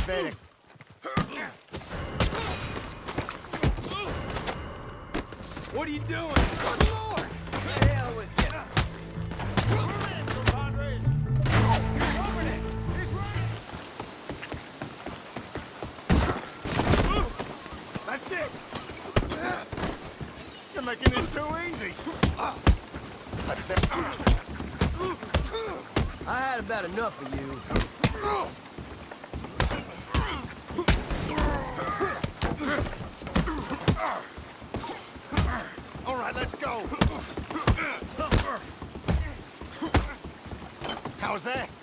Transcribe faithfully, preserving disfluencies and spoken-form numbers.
pathetic. What are you doing? Good Lord! The hell with you! Move in, compadres! He's over it! He's running! That's it! You're making this too easy! That's it. I had about enough of you. All right, let's go! How's that?